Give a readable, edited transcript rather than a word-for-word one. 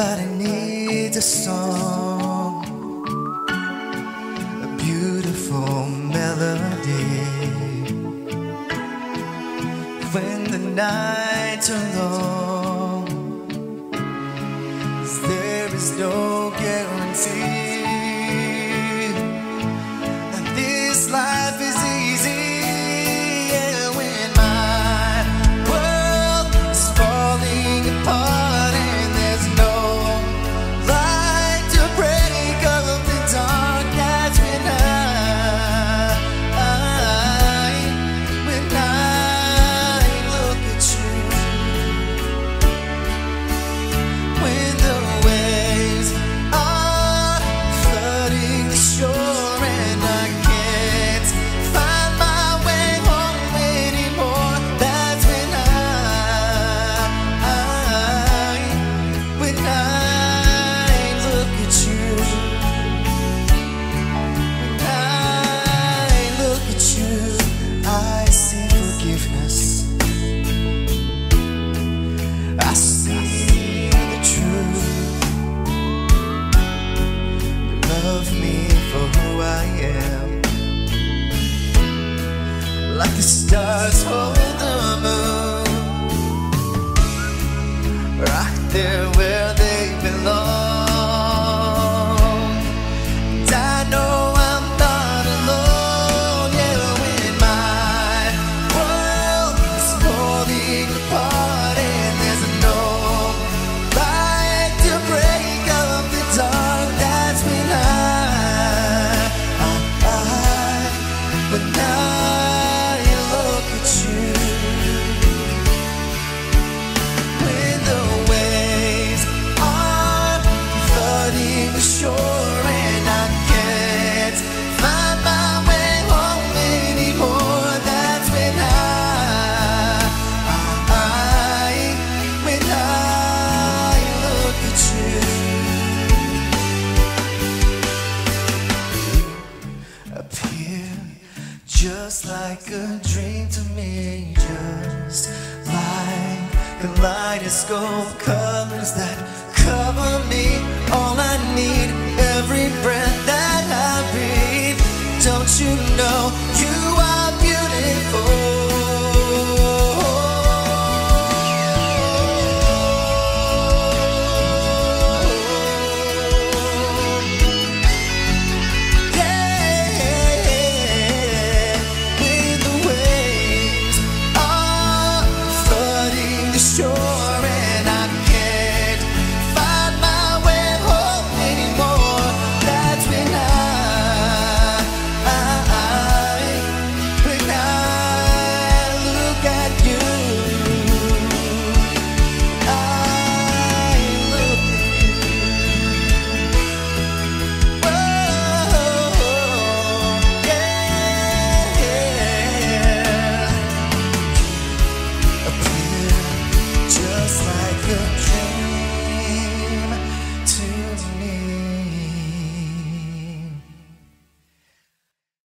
Everybody needs a song, a beautiful melody. When the nights are long, there is no guarantee that this life is easy. Yeah, when my world is falling apart and there's no light to break up the dark, that's when I look at you. When the waves are flooding the shore and I can't find my way home anymore, that's when I look at you. When I look at you, I see forgiveness. I see the truth. You love me for who I am, like the stars hold the moon, right there where they belong. And I know I'm not alone. Yeah, when my world is falling apart and there's no light to break up the dark, that's when I look at you. When the waves are flooding the shore and I can't find my way home anymore, that's when I look at you. Appear just like a dream to me, just like kaleidoscope colors that cover me. All I need, every breath that I breathe. Don't you know